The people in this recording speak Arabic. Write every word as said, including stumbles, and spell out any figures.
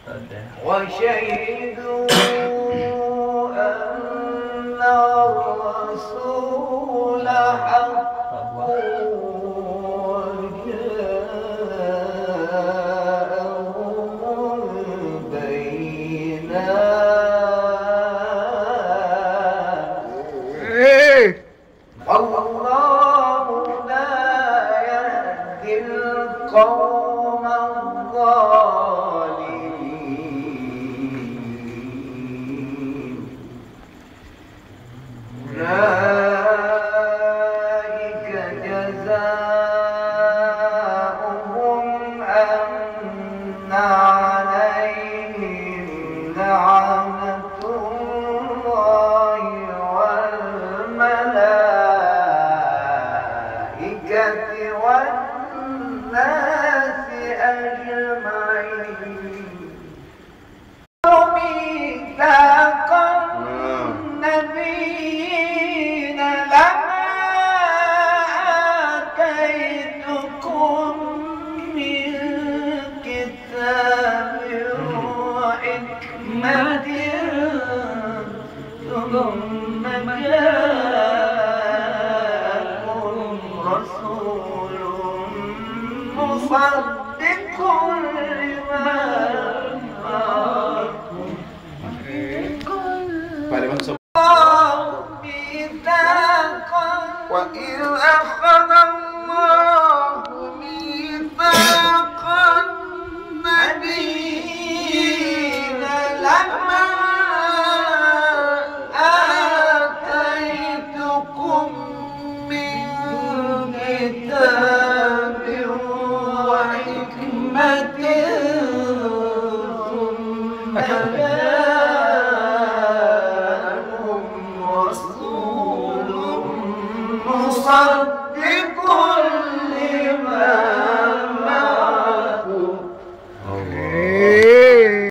وشهدوا أن الرسول حق وجاءهم البينات والله لا يهدي القوم الظالمين. أولئك جزاؤهم أن عليهم لعنة الله والملائكة والناس أجمعين. ميثاق النبيين لما آتيتكم من كتاب وحكمة ثم جاءكم رسول مصدق لما معكم وإذ أخذ الله ميثاق النبيين لما آتيتكم من كتاب وحكمة ثم جاءكم رسول مصدق